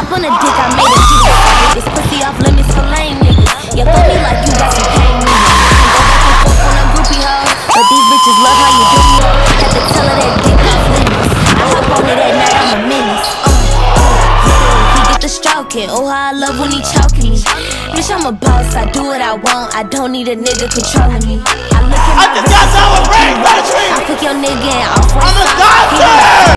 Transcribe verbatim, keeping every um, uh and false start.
Hop on a dick, I made a G to with this pussy off limits for lame niggas. You fuck me like you got some pain niggas. Can go back and forth on a groupie hoe, but these bitches love how you do me. Had to tell her that dick off limits. I hop on it at night, I'm a menace. Uh, uh, yeah, he get the stroking. Oh, how I love when he choking me. Bitch, I'm a boss, I do what I want. I don't need a nigga controlling me. I look at my I just got done with brain surgery. I pick your nigga and off. I'm a doctor.